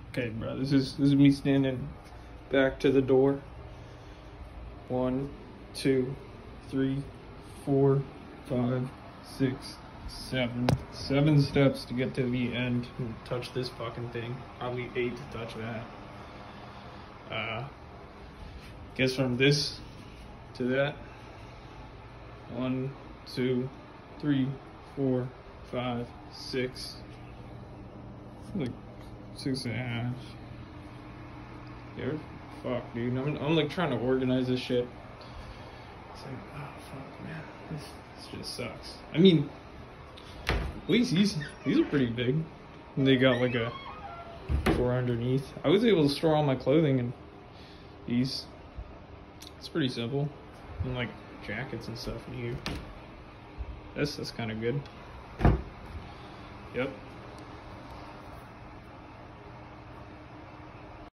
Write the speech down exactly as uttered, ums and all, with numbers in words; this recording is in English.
Okay, bro, this is this is me standing back to the door. One, two, three, four, five, six, seven. Seven steps to get to the end and touch this fucking thing. Probably eight to touch that. Uh, guess from this to that. One, two, three, four, five, six. Like six and a half. Yeah, fuck, dude. I'm, I'm like trying to organize this shit. It's like, oh fuck, man. This, this just sucks. I mean, at least these these are pretty big. And they got like a drawer underneath. I was able to store all my clothing in these. It's pretty simple. And like jackets and stuff in here. This that's kind of good. Yep.